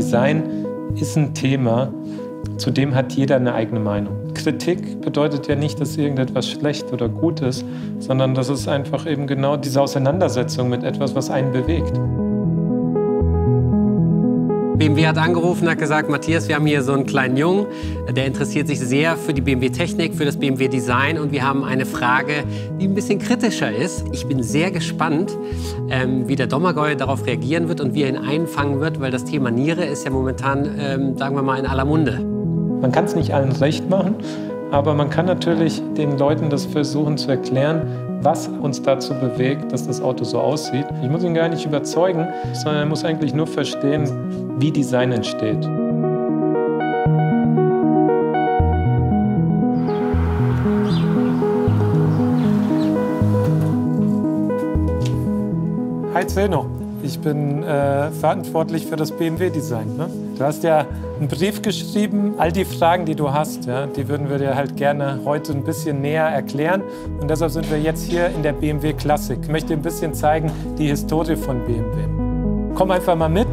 Design ist ein Thema, zu dem hat jeder eine eigene Meinung. Kritik bedeutet ja nicht, dass irgendetwas schlecht oder gut ist, sondern das ist einfach eben genau diese Auseinandersetzung mit etwas, was einen bewegt. BMW hat angerufen und hat gesagt, Matthias, wir haben hier so einen kleinen Jungen, der interessiert sich sehr für die BMW-Technik, für das BMW-Design und wir haben eine Frage, die ein bisschen kritischer ist. Ich bin sehr gespannt, wie der Domagoj darauf reagieren wird und wie er ihn einfangen wird, weil das Thema Niere ist ja momentan, sagen wir mal, in aller Munde. Man kann es nicht allen recht machen, aber man kann natürlich den Leuten das versuchen zu erklären, was uns dazu bewegt, dass das Auto so aussieht. Ich muss ihn gar nicht überzeugen, sondern er muss eigentlich nur verstehen, wie Design entsteht. Hi Zeno, ich bin verantwortlich für das BMW-Design. Ne? Du hast ja einen Brief geschrieben, all die Fragen, die du hast, ja, die würden wir dir halt gerne heute ein bisschen näher erklären. Und deshalb sind wir jetzt hier in der BMW Classic. Ich möchte dir ein bisschen zeigen, die Historie von BMW. Komm einfach mal mit.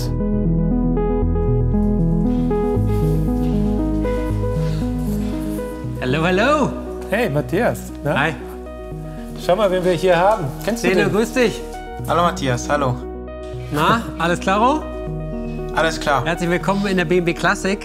Hallo, hallo. Hey, Matthias. Na? Hi. Schau mal, wen wir hier haben. Kennst du den? Grüß dich. Hallo Matthias, hallo. Na, alles klaro? Alles klar. Herzlich willkommen in der BMW Classic.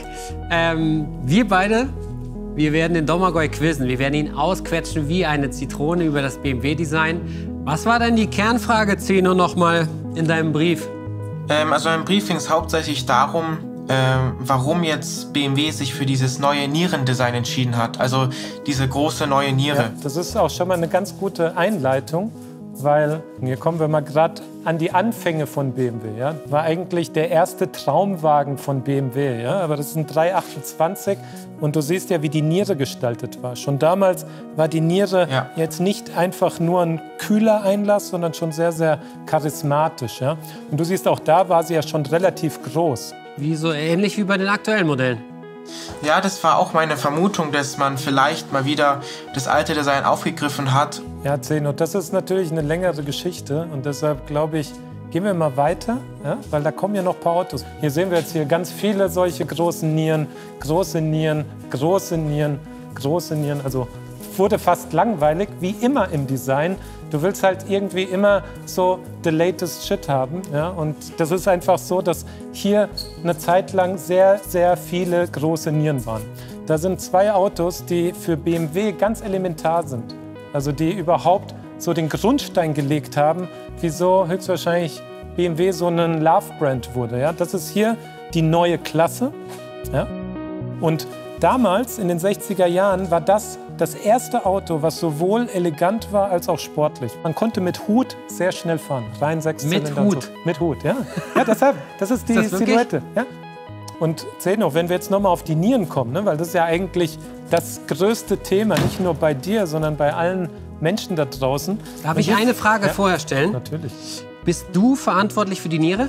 Wir beide, wir werden den Domagoj quizzen. Wir werden ihn ausquetschen wie eine Zitrone über das BMW-Design. Was war denn die Kernfrage, Zeno, nochmal in deinem Brief? Also im Brief ging es hauptsächlich darum, warum jetzt BMW sich für dieses neue Nierendesign entschieden hat. Also diese große neue Niere. Ja, das ist auch schon mal eine ganz gute Einleitung, weil hier kommen wir mal gerade an die Anfänge von BMW. Ja? War eigentlich der erste Traumwagen von BMW, ja? Aber das ist ein 328 und du siehst ja, wie die Niere gestaltet war. Schon damals war die Niere jetzt nicht einfach nur ein kühler Einlass, sondern schon sehr, sehr charismatisch. Ja? Und du siehst, auch da war sie ja schon relativ groß. Wie so ähnlich wie bei den aktuellen Modellen. Ja, das war auch meine Vermutung, dass man vielleicht mal wieder das alte Design aufgegriffen hat. Ja, Zeno, das ist natürlich eine längere Geschichte und deshalb glaube ich, gehen wir mal weiter, ja? Weil da kommen ja noch ein paar Autos. Hier sehen wir jetzt hier ganz viele solche großen Nieren, große Nieren, große Nieren, große Nieren. Also wurde fast langweilig, wie immer im Design. Du willst halt irgendwie immer so the latest shit haben. Ja? Und das ist einfach so, dass hier eine Zeit lang sehr, sehr viele große Nieren waren. Da sind zwei Autos, die für BMW ganz elementar sind. Also die überhaupt so den Grundstein gelegt haben, wieso höchstwahrscheinlich BMW so ein Love-Brand wurde. Ja? Das ist hier die neue Klasse. Ja? Und damals, in den 60er Jahren, war das erste Auto, was sowohl elegant war als auch sportlich. Man konnte mit Hut sehr schnell fahren. Rein 6 Zylinder. Mit Hut? Mit Hut, ja. Ja, deshalb, das ist die Silhouette. Ja? Und Zeno, wenn wir jetzt nochmal auf die Nieren kommen, ne, weil das ist ja eigentlich das größte Thema, nicht nur bei dir, sondern bei allen Menschen da draußen. Darf ich eine Frage vorher stellen? Natürlich. Bist du verantwortlich für die Niere?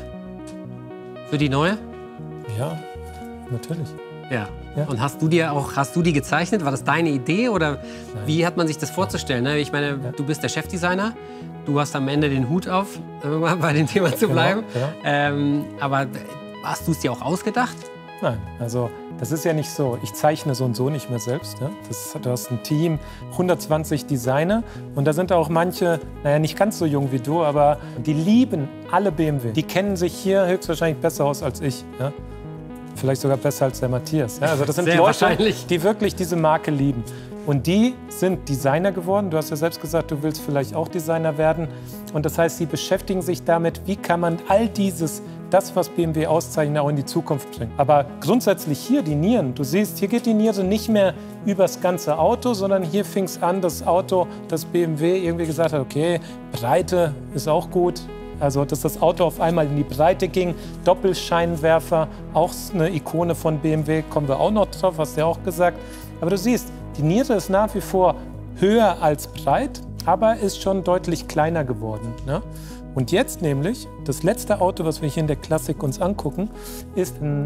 Für die neue? Ja, natürlich. Ja. Ja. Und hast du die gezeichnet? War das deine Idee oder wie hat man sich das vorzustellen? Ich meine, du bist der Chefdesigner, du hast am Ende den Hut auf, um mal bei dem Thema zu bleiben. Genau. Aber hast du es dir auch ausgedacht? Nein, also das ist ja nicht so. Ich zeichne so und so nicht mehr selbst. Ja? Du hast ein Team, 120 Designer und da sind auch manche, naja, nicht ganz so jung wie du, aber die lieben alle BMW. Die kennen sich hier höchstwahrscheinlich besser aus als ich. Ja? Vielleicht sogar besser als der Matthias. Ja, also das sind Leute, die wirklich diese Marke lieben. Und die sind Designer geworden. Du hast ja selbst gesagt, du willst vielleicht auch Designer werden. Und das heißt, sie beschäftigen sich damit, wie kann man all das, was BMW auszeichnet, auch in die Zukunft bringen. Aber grundsätzlich hier die Nieren, du siehst, hier geht die Niere nicht mehr übers ganze Auto, sondern hier fing es an, das Auto, das BMW irgendwie gesagt hat, okay, Breite ist auch gut. Also, dass das Auto auf einmal in die Breite ging, Doppelscheinwerfer, auch eine Ikone von BMW, kommen wir auch noch drauf, hast du ja auch gesagt. Aber du siehst, die Niere ist nach wie vor höher als breit, aber ist schon deutlich kleiner geworden. Ne? Und jetzt nämlich, das letzte Auto, was wir hier in der Klassik uns angucken, ist ein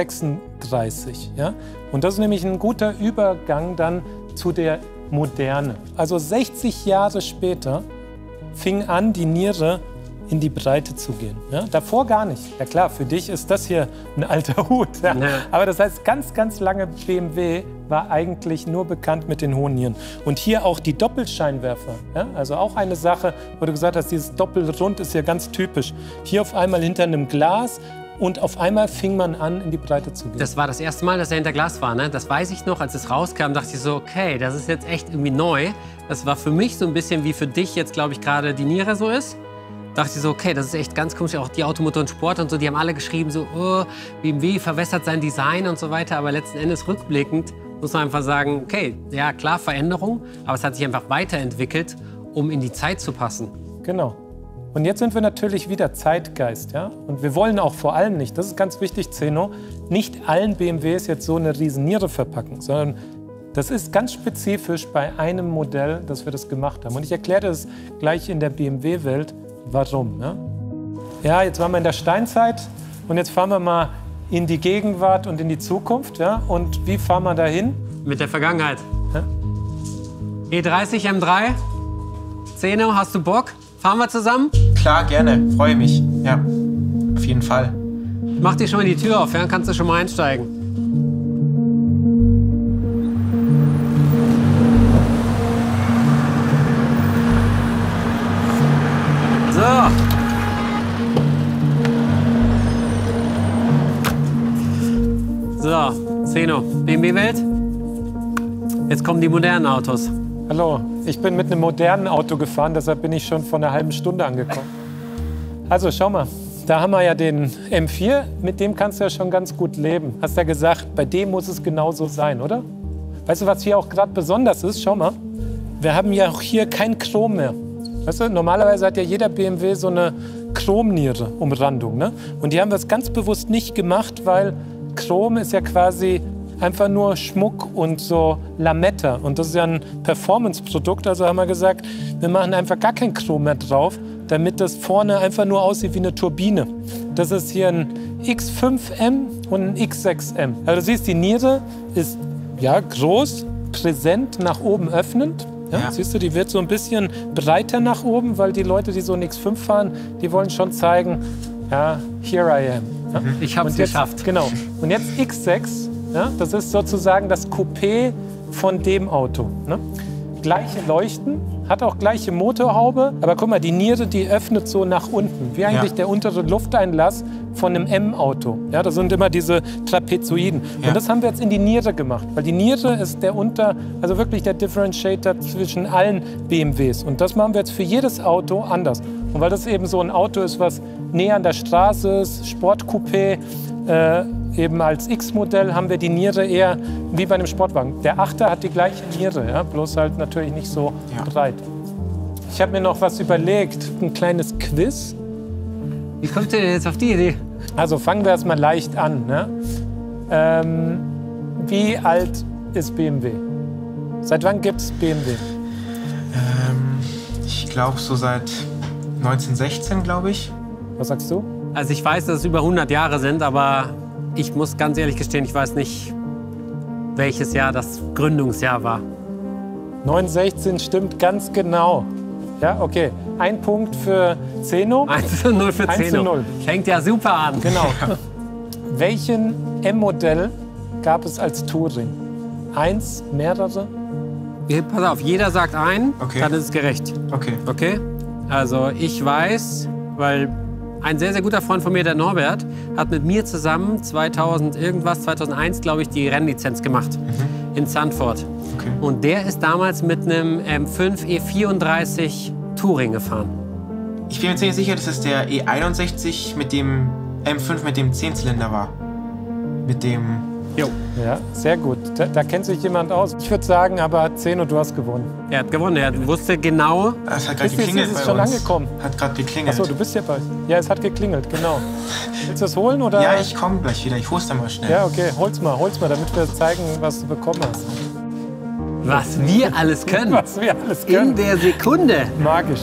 E36. Ja? Und das ist nämlich ein guter Übergang dann zu der Moderne. Also 60 Jahre später fing an, die Niere in die Breite zu gehen. Ja? Davor gar nicht. Ja klar, für dich ist das hier ein alter Hut. Ja? Ja. Aber das heißt, ganz, ganz lange BMW war eigentlich nur bekannt mit den hohen Nieren. Und hier auch die Doppelscheinwerfer. Ja? Also auch eine Sache, wo du gesagt hast, dieses Doppelrund ist ja ganz typisch. Hier auf einmal hinter einem Glas. Und auf einmal fing man an, in die Breite zu gehen. Das war das erste Mal, dass er hinter Glas war. Ne? Das weiß ich noch, als es rauskam, dachte ich so, okay, das ist jetzt echt irgendwie neu. Das war für mich so ein bisschen wie für dich jetzt, glaube ich, gerade die Niere so ist. Dachte ich so, okay, das ist echt ganz komisch. Auch die Automotor und Sport und so, die haben alle geschrieben, so, oh, BMW verwässert sein Design und so weiter. Aber letzten Endes rückblickend muss man einfach sagen, okay, ja klar, Veränderung, aber es hat sich einfach weiterentwickelt, um in die Zeit zu passen. Genau. Und jetzt sind wir natürlich wieder Zeitgeist, ja? Und wir wollen auch vor allem nicht, das ist ganz wichtig, Zeno, nicht allen BMWs jetzt so eine riesen Niere verpacken, sondern das ist ganz spezifisch bei einem Modell, dass wir das gemacht haben. Und ich erkläre das gleich in der BMW-Welt, warum. Ja? Ja, jetzt waren wir in der Steinzeit und jetzt fahren wir mal in die Gegenwart und in die Zukunft. Ja? Und wie fahren wir dahin? Mit der Vergangenheit. Ja? E30 M3, Zeno, hast du Bock? Fahren wir zusammen? Klar, gerne. Freue mich. Ja, auf jeden Fall. Mach dir schon mal die Tür auf, ja? Dann kannst du schon mal einsteigen. So. So, Zeno, BMW-Welt. Jetzt kommen die modernen Autos. Hallo, ich bin mit einem modernen Auto gefahren, deshalb bin ich schon vor einer halben Stunde angekommen. Also schau mal, da haben wir ja den M4, mit dem kannst du ja schon ganz gut leben. Hast ja gesagt, bei dem muss es genauso sein, oder? Weißt du, was hier auch gerade besonders ist? Schau mal, wir haben ja auch hier kein Chrom mehr. Weißt du, normalerweise hat ja jeder BMW so eine Chromniere-Umrandung, ne? Und die haben wir ganz bewusst nicht gemacht, weil Chrom ist ja quasi einfach nur Schmuck und so Lametta. Und das ist ja ein Performance-Produkt. Also haben wir gesagt, wir machen einfach gar kein Chrom mehr drauf, damit das vorne einfach nur aussieht wie eine Turbine. Das ist hier ein X5M und ein X6M. Also du siehst, die Niere ist ja groß, präsent, nach oben öffnend. Ja, ja. Siehst du, die wird so ein bisschen breiter nach oben, weil die Leute, die so ein X5 fahren, die wollen schon zeigen, ja, here I am. Ja? Ich habe es geschafft. Genau. Und jetzt X6. Ja, das ist sozusagen das Coupé von dem Auto. Ne? Gleiche Leuchten, hat auch gleiche Motorhaube, aber guck mal, die Niere, die öffnet so nach unten, wie eigentlich der untere Lufteinlass von einem M-Auto. Ja, das sind immer diese Trapezoiden. Ja. Und das haben wir jetzt in die Niere gemacht, weil die Niere ist also wirklich der Differentiator zwischen allen BMWs. Und das machen wir jetzt für jedes Auto anders. Und weil das eben so ein Auto ist, was näher an der Straße ist, Sportcoupé, eben als X-Modell haben wir die Niere eher wie bei einem Sportwagen. Der 8er hat die gleiche Niere, ja, bloß halt natürlich nicht so breit. Ich habe mir noch was überlegt, ein kleines Quiz. Wie kommt ihr denn jetzt auf die Idee? Also fangen wir erstmal leicht an. Ne? Wie alt ist BMW? Seit wann gibt es BMW? Ich glaube so seit 1916, glaube ich. Was sagst du? Also ich weiß, dass es über 100 Jahre sind, aber ich muss ganz ehrlich gestehen, ich weiß nicht, welches Jahr das Gründungsjahr war. 1916 stimmt ganz genau. Ja, okay. Ein Punkt für Zeno. 1:0 für Zeno. Fängt ja super an. Genau. Welchen M-Modell gab es als Touring? Eins, mehrere? Pass auf, jeder sagt einen, dann ist es gerecht. Okay. Okay? Also ich weiß, weil ein sehr, sehr guter Freund von mir, der Norbert, hat mit mir zusammen 2001, glaube ich, die Rennlizenz gemacht in Zandvoort. Okay. Und der ist damals mit einem M5 E34 Touring gefahren. Ich bin mir ziemlich sicher, dass es der E61 mit dem M5 mit dem 10-Zylinder war. Mit dem... Jo. Ja, sehr gut. Da kennt sich jemand aus. Ich würde sagen, aber Zeno, du hast gewonnen. Er hat gewonnen, er wusste genau... Es hat gerade geklingelt bei uns. Schon angekommen. Hat gerade geklingelt. Achso, du bist ja bald. Ja, es hat geklingelt, genau. Willst du es holen, oder? Ja, ich komme gleich wieder. Ich hol's dann mal schnell. Ja, okay, hol's mal, damit wir zeigen, was du bekommen hast. Was wir alles können. Was wir alles können. In der Sekunde. Magisch.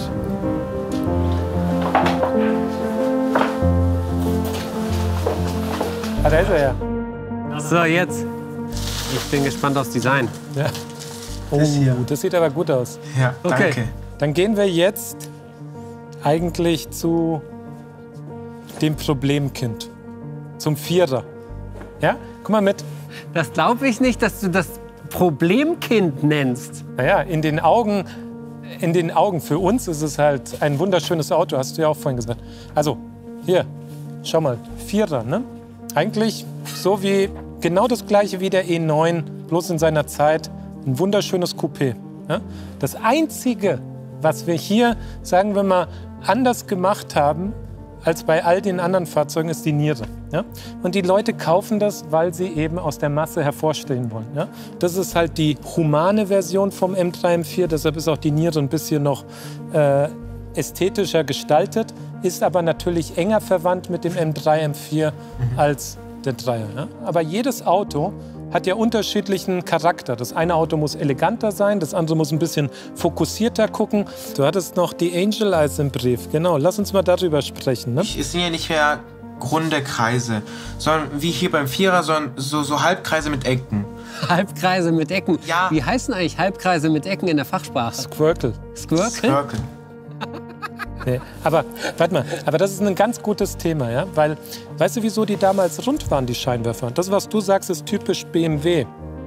Ah, da ist er ja. So, jetzt. Ich bin gespannt aufs Design. Ja. Oh, das sieht aber gut aus. Ja, danke. Okay. Dann gehen wir jetzt eigentlich zu dem Problemkind, zum Vierer. Ja, guck mal mit. Das glaube ich nicht, dass du das Problemkind nennst. Naja, in den Augen für uns ist es halt ein wunderschönes Auto, hast du ja auch vorhin gesagt. Also, hier, schau mal, Vierer, ne? Eigentlich so wie, genau das gleiche wie der E9, bloß in seiner Zeit, ein wunderschönes Coupé. Ne? Das Einzige, was wir hier, sagen wir mal, anders gemacht haben, als bei all den anderen Fahrzeugen, ist die Niere. Ja? Und die Leute kaufen das, weil sie eben aus der Masse hervorstehen wollen. Ja? Das ist halt die humane Version vom M3, M4, deshalb ist auch die Niere ein bisschen noch ästhetischer gestaltet, ist aber natürlich enger verwandt mit dem M3, M4 als der 3er. Ja? Aber jedes Auto hat ja unterschiedlichen Charakter. Das eine Auto muss eleganter sein, das andere muss ein bisschen fokussierter gucken. Du hattest noch die Angel Eyes im Brief. Genau, lass uns mal darüber sprechen. Ne? Es sind ja nicht mehr runde Kreise, sondern wie hier beim Vierer, sondern so Halbkreise mit Ecken. Halbkreise mit Ecken? Ja. Wie heißen eigentlich Halbkreise mit Ecken in der Fachsprache? Squircle. Squircle? Nee, aber warte mal, aber das ist ein ganz gutes Thema, ja? Weil, weißt du, wieso die damals rund waren, die Scheinwerfer? Das, was du sagst, ist typisch BMW.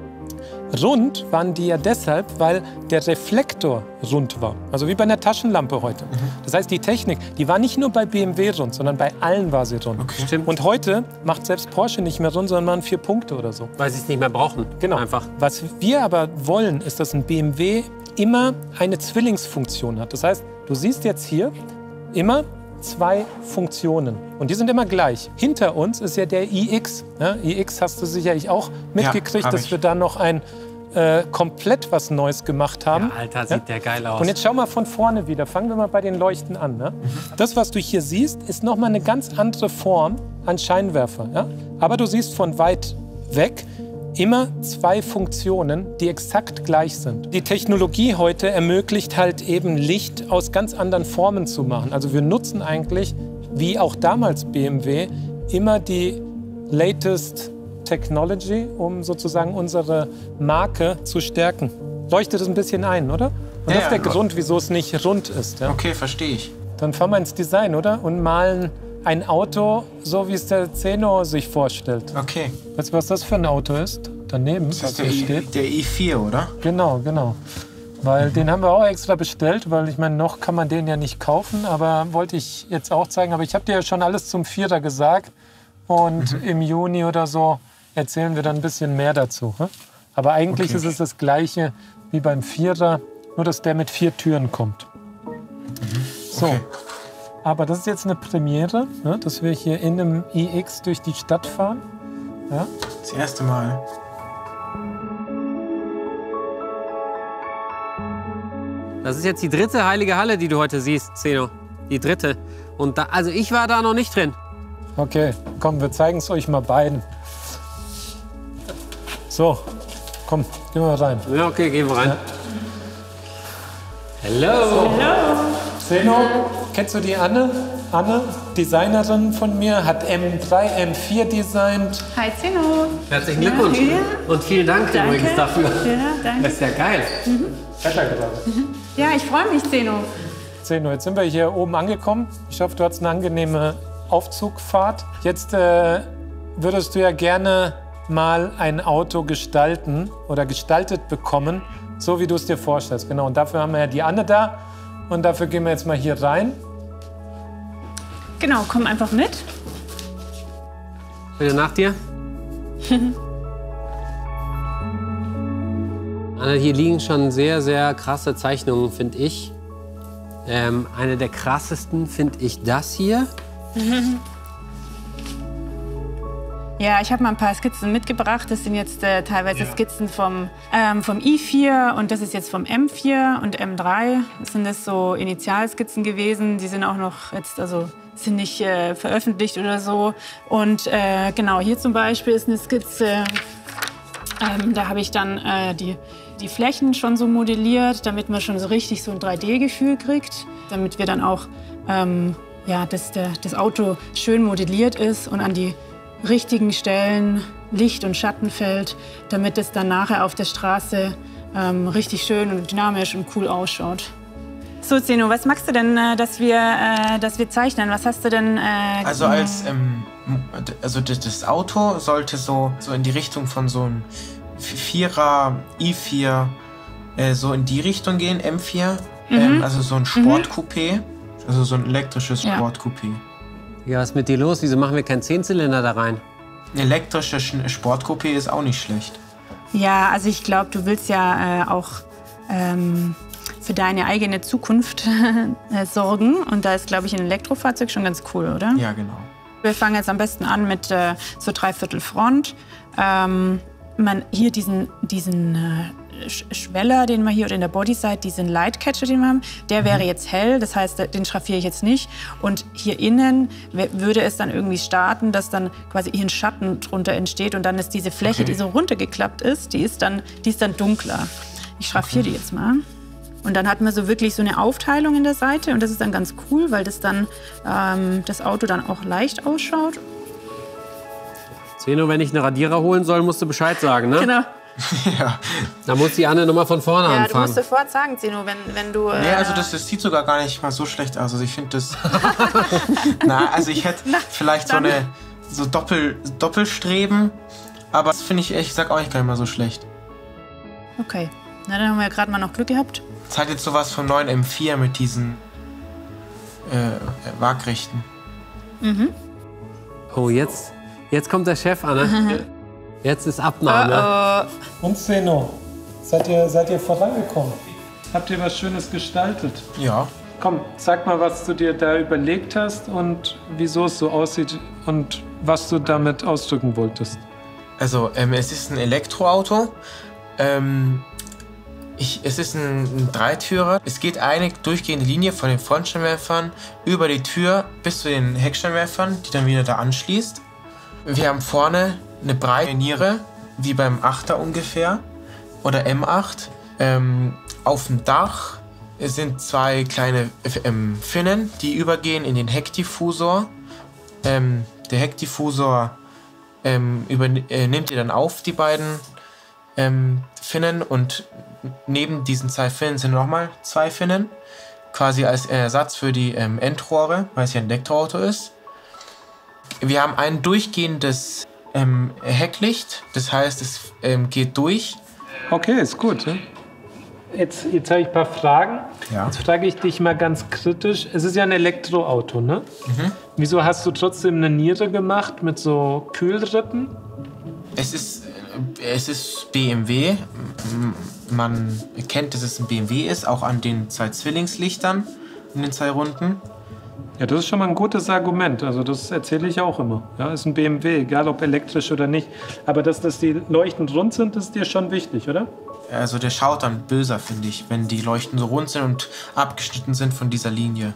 Rund waren die ja deshalb, weil der Reflektor rund war. Also wie bei einer Taschenlampe heute. Das heißt, die Technik, die war nicht nur bei BMW rund, sondern bei allen war sie rund. Okay. Stimmt. Und heute macht selbst Porsche nicht mehr rund, sondern machen 4 Punkte oder so. Weil sie es nicht mehr brauchen. Genau. Einfach. Was wir aber wollen, ist, dass ein BMW immer eine Zwillingsfunktion hat. Das heißt, du siehst jetzt hier immer 2 Funktionen und die sind immer gleich. Hinter uns ist ja der iX. Ja, iX hast du sicherlich auch mitgekriegt, dass wir da noch ein komplett was Neues gemacht haben. Ja, Alter, sieht der geil aus. Und jetzt schau mal von vorne wieder. Fangen wir mal bei den Leuchten an. Ne? Das, was du hier siehst, ist noch mal eine ganz andere Form an Scheinwerfer. Ja? Aber du siehst von weit weg immer 2 Funktionen, die exakt gleich sind. Die Technologie heute ermöglicht halt eben Licht aus ganz anderen Formen zu machen. Also wir nutzen eigentlich, wie auch damals BMW, immer die latest Technology, um sozusagen unsere Marke zu stärken. Leuchtet es ein bisschen ein, oder? Und das ist der Grund, wieso es nicht rund ist. Ja? Okay, verstehe ich. Dann fahren wir ins Design, oder? Und malen ein Auto, so wie es der Zeno sich vorstellt. Okay. Weißt du, was das für ein Auto ist? Daneben, Das was ist hier steht. der i4, oder? Genau, genau. Weil den haben wir auch extra bestellt, weil ich meine, noch kann man den ja nicht kaufen, aber wollte ich jetzt auch zeigen. Aber ich habe dir ja schon alles zum Vierer gesagt und im Juni oder so erzählen wir dann ein bisschen mehr dazu. Ne? Aber eigentlich ist es das Gleiche wie beim Vierer, nur dass der mit 4 Türen kommt. So, aber das ist jetzt eine Premiere, ne, dass wir hier in einem iX durch die Stadt fahren. Ja? Das erste Mal. Das ist jetzt die 3. heilige Halle, die du heute siehst, Zeno. Die 3. Und da, also ich war da noch nicht drin. Okay, komm, wir zeigen es euch mal beiden. So, komm, gehen wir rein. Ja, okay, gehen wir rein. Ja. Hello. Zeno, kennst du die Anne? Anne, Designerin von mir, hat M3, M4 designt. Hi Zeno. Herzlichen Glückwunsch. Ja. Und vielen Dank übrigens dafür. Ja, danke. Das ist ja geil. Wetter gerade. Ja, ich freue mich, Zeno. Zeno, jetzt sind wir hier oben angekommen. Ich hoffe, du hattest eine angenehme Aufzugfahrt. Jetzt würdest du ja gerne mal ein Auto gestalten oder gestaltet bekommen, so wie du es dir vorstellst. Genau, und dafür haben wir ja die Anne da. Und dafür gehen wir jetzt mal hier rein. Genau, komm einfach mit. Bitte nach dir. Anna, hier liegen schon sehr, sehr krasse Zeichnungen, finde ich. Eine der krassesten finde ich das hier. Ja, ich habe mal ein paar Skizzen mitgebracht. Das sind jetzt teilweise Skizzen vom i4 und das ist jetzt vom M4 und M3. Das sind das so Initialskizzen gewesen. Die sind auch noch jetzt, also sind nicht veröffentlicht oder so. Und genau, hier zum Beispiel ist eine Skizze. Da habe ich dann die Flächen schon so modelliert, damit man schon so richtig so ein 3D-Gefühl kriegt. Damit wir dann auch, ja, dass das Auto schön modelliert ist und an die richtigen Stellen Licht und Schatten fällt, damit es dann nachher auf der Straße richtig schön und dynamisch und cool ausschaut. So, Zeno, was magst du denn, dass wir zeichnen? Was hast du denn... Also das Auto sollte so in die Richtung von so einem 4er, i4, so in die Richtung gehen, M4. Also so ein Sportcoupé, also so ein elektrisches Sportcoupé. Ja, was ist mit dir los? Wieso machen wir keinen 10-Zylinder da rein? Ein elektrisches Sportcoupé ist auch nicht schlecht. Ja, also ich glaube, du willst ja auch für deine eigene Zukunft sorgen. Und da ist, glaube ich, ein Elektrofahrzeug schon ganz cool, oder? Ja, genau. Wir fangen jetzt am besten an mit so 3/4 Front. Hier diesen Schweller, den wir hier, oder in der Bodyside, diesen Lightcatcher, den wir haben, der wäre jetzt hell, das heißt, den schraffiere ich jetzt nicht. Und hier innen würde es dann irgendwie starten, dass dann quasi hier ein Schatten drunter entsteht und dann ist diese Fläche, die so runtergeklappt ist, die ist dann dunkler. Ich schraffiere die jetzt mal. Und dann hat man so wirklich so eine Aufteilung in der Seite und das ist dann ganz cool, weil das dann das Auto dann auch leicht ausschaut. Zeno, wenn ich einen Radierer holen soll, musst du Bescheid sagen, ne? Genau. Ja. Da muss die Anne nochmal von vorne anfangen. Du musst sofort sagen, Zeno, wenn du... Nee, also das sieht sogar gar nicht mal so schlecht aus. Also ich finde das... also ich hätte vielleicht so Doppelstreben, aber das finde ich ehrlich gesagt auch nicht gar nicht mal so schlecht. Okay, na dann haben wir ja gerade mal noch Glück gehabt. Es hat jetzt sowas vom neuen M4 mit diesen Waagrechten. Oh, jetzt kommt der Chef, Anne. Jetzt ist Abnahme. Und Zeno, seid ihr vorangekommen? Habt ihr was Schönes gestaltet? Ja. Komm, sag mal, was du dir da überlegt hast und wieso es so aussieht und was du damit ausdrücken wolltest. Also, es ist ein Elektroauto. Es ist ein Dreitürer. Es geht eine durchgehende Linie von den Frontscheinwerfern über die Tür bis zu den Heckscheinwerfern, die dann wieder da anschließt. Wir haben vorne eine breite Niere, wie beim 8er ungefähr, oder M8. Auf dem Dach sind 2 kleine Finnen, die übergehen in den Heckdiffusor. Der Heckdiffusor nimmt ihr dann auf, die beiden Finnen, und neben diesen 2 Finnen sind nochmal 2 Finnen, quasi als Ersatz für die Endrohre, weil es ja ein Elektroauto ist. Wir haben ein durchgehendes Hecklicht, das heißt, es geht durch. Okay, ist gut. Ne? Jetzt habe ich ein paar Fragen. Ja. Jetzt frage ich dich mal ganz kritisch. Es ist ja ein Elektroauto, ne? Wieso hast du trotzdem eine Niere gemacht mit so Kühlrippen? Es ist BMW. Man erkennt, dass es ein BMW ist, auch an den 2 Zwillingslichtern in den 2 Runden. Ja, das ist schon mal ein gutes Argument. Also das erzähle ich auch immer. Ja, ist ein BMW, egal ob elektrisch oder nicht. Aber dass die Leuchten rund sind, ist dir schon wichtig, oder? Also der schaut dann böser, finde ich, wenn die Leuchten so rund sind und abgeschnitten sind von dieser Linie.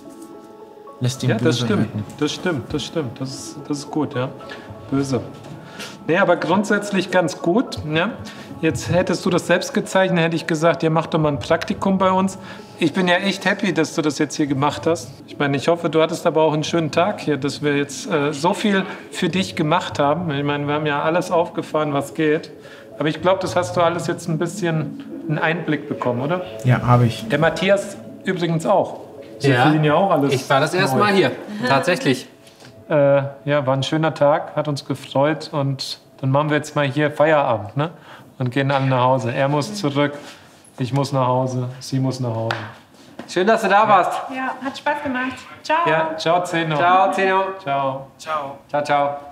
Lässt ihn böse wirken. Das stimmt. Das ist gut, ja. Böse. Nee, aber grundsätzlich ganz gut. Ja? Jetzt hättest du das selbst gezeichnet, hätte ich gesagt, ja, mach doch mal ein Praktikum bei uns. Ich bin ja echt happy, dass du das jetzt hier gemacht hast. Ich meine, ich hoffe, du hattest aber auch einen schönen Tag hier, dass wir jetzt so viel für dich gemacht haben. Ich meine, wir haben ja alles aufgefahren, was geht. Aber ich glaube, das hast du alles jetzt ein bisschen einen Einblick bekommen, oder? Ja, habe ich. Der Matthias übrigens auch. Sie für ihn ja auch alles. Ich war das erste Mal hier, tatsächlich. Ja, war ein schöner Tag, hat uns gefreut und dann machen wir jetzt mal hier Feierabend, ne? Und gehen alle nach Hause. Er muss zurück, ich muss nach Hause, sie muss nach Hause. Schön, dass du da warst. Ja, hat Spaß gemacht. Ciao. Ja, ciao Zeno. Ciao, Zeno. Ciao. Ciao. Ciao, ciao.